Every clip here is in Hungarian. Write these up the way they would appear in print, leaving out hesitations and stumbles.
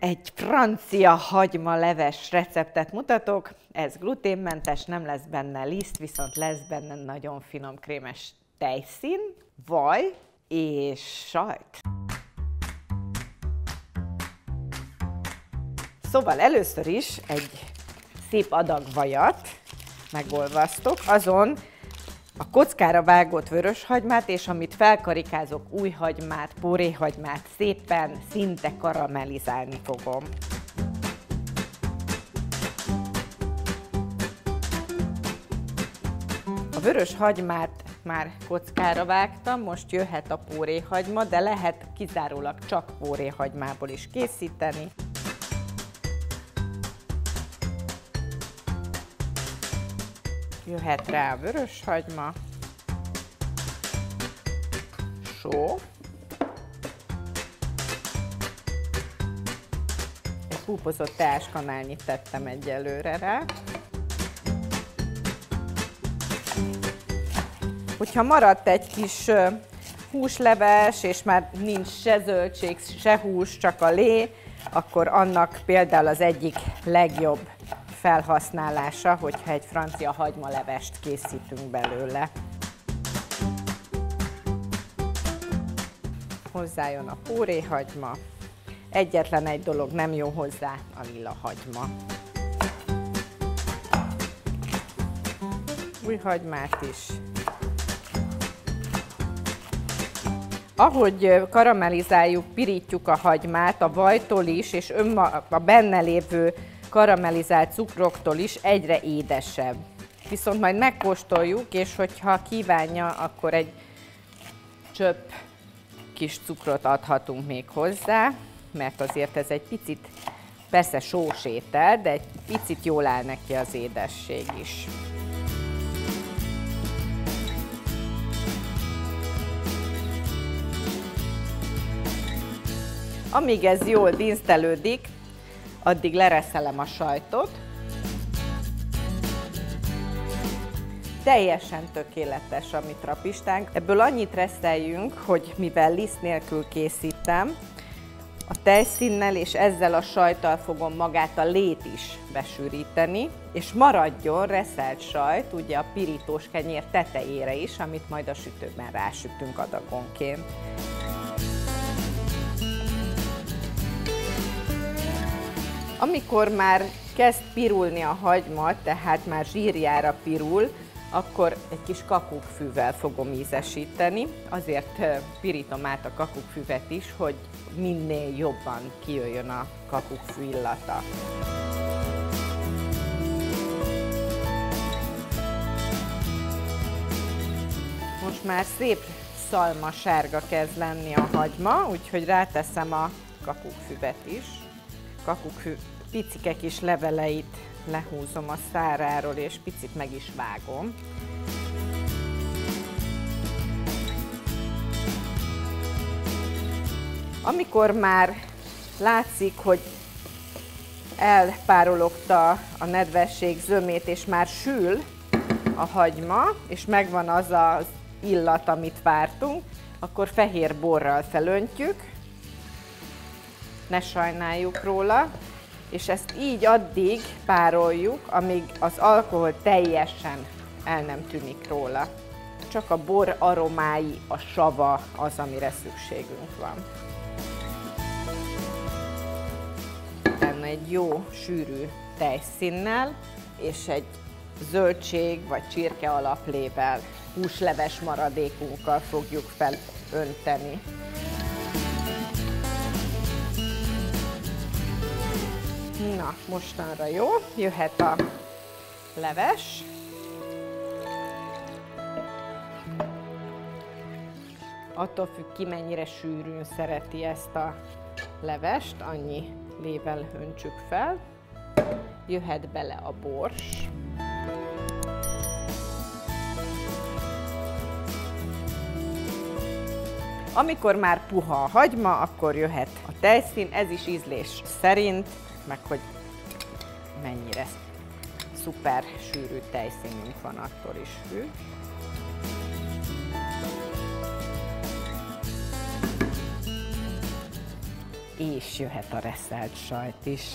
Egy francia hagyma leves receptet mutatok. Ez gluténmentes, nem lesz benne liszt, viszont lesz benne nagyon finom krémes tejszín, vaj és sajt. Szóval először is egy szép adag vajat megolvasztok, azon a kockára vágott vöröshagymát, és amit felkarikázok, új hagymát, póréhagymát szépen szinte karamellizálni fogom. A vörös hagymát már kockára vágtam, most jöhet a póréhagyma, de lehet kizárólag csak póréhagymából is készíteni. Jöhet rá a vöröshagyma, só, egy húpozott teáskanálnyit tettem egyelőre rá. Hogyha maradt egy kis húsleves, és már nincs se zöldség, se hús, csak a lé, akkor annak például az egyik legjobb felhasználása, hogyha egy francia hagymalevest készítünk belőle. Hozzájön a póréhagyma. Egyetlen egy dolog nem jó hozzá, a lila hagyma. Új hagymát is. Ahogy karamellizáljuk, pirítjuk a hagymát, a vajtól is, és a benne lévő karamellizált cukroktól is egyre édesebb. Viszont majd megkóstoljuk, és hogyha kívánja, akkor egy csöpp kis cukrot adhatunk még hozzá, mert azért ez egy picit, persze sós étel, de egy picit jól áll neki az édesség is. Amíg ez jól dinsztelődik, addig lereszelem a sajtot. Teljesen tökéletes a mi trapistánk. Ebből annyit reszeljünk, hogy mivel liszt nélkül készítem, a tejszínnel és ezzel a sajttal fogom magát a lét is besűríteni, és maradjon reszelt sajt, ugye a pirítós kenyér tetejére is, amit majd a sütőben rásütünk adagonként. Amikor már kezd pirulni a hagyma, tehát már zsírjára pirul, akkor egy kis kakukkfűvel fogom ízesíteni. Azért pirítom át a kakukkfüvet is, hogy minél jobban kijöjjön a kakukkfű illata. Most már szép szalmasárga kezd lenni a hagyma, úgyhogy ráteszem a kakukkfüvet is. Kakukkfű picike kis leveleit lehúzom a száráról, és picit meg is vágom. Amikor már látszik, hogy elpárologta a nedvesség zömét, és már sül a hagyma, és megvan az az illat, amit vártunk, akkor fehér borral felöntjük, ne sajnáljuk róla, és ezt így addig pároljuk, amíg az alkohol teljesen el nem tűnik róla. Csak a bor aromái, a sava az, amire szükségünk van. Benne egy jó sűrű tejszínnel, és egy zöldség vagy csirke alaplével, húsleves maradékunkkal fogjuk felönteni. Na, mostanra jó, jöhet a leves. Attól függ ki, mennyire sűrűn szereti ezt a levest, annyi lével öntsük fel. Jöhet bele a bors. Amikor már puha a hagyma, akkor jöhet a tejszín, ez is ízlés szerint, meg hogy mennyire szuper sűrű tejszínünk van, attól is függ. És jöhet a reszelt sajt is.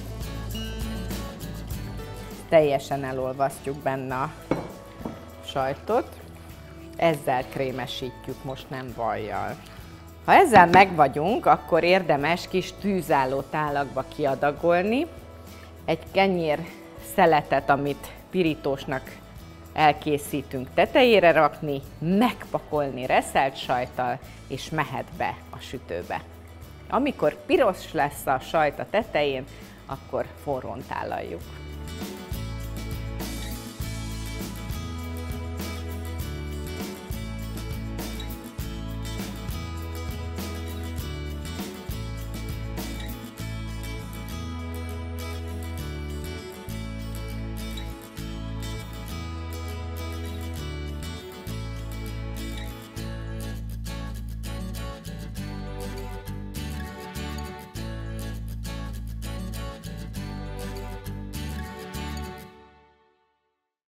Teljesen elolvasztjuk benne a sajtot. Ezzel krémesítjük, most nem vajjal. Ha ezzel megvagyunk, akkor érdemes kis tűzálló tálakba kiadagolni. Egy kenyér szeletet, amit pirítósnak elkészítünk, tetejére rakni, megpakolni reszelt sajttal, és mehet be a sütőbe. Amikor piros lesz a sajt a tetején, akkor forrón tálaljuk.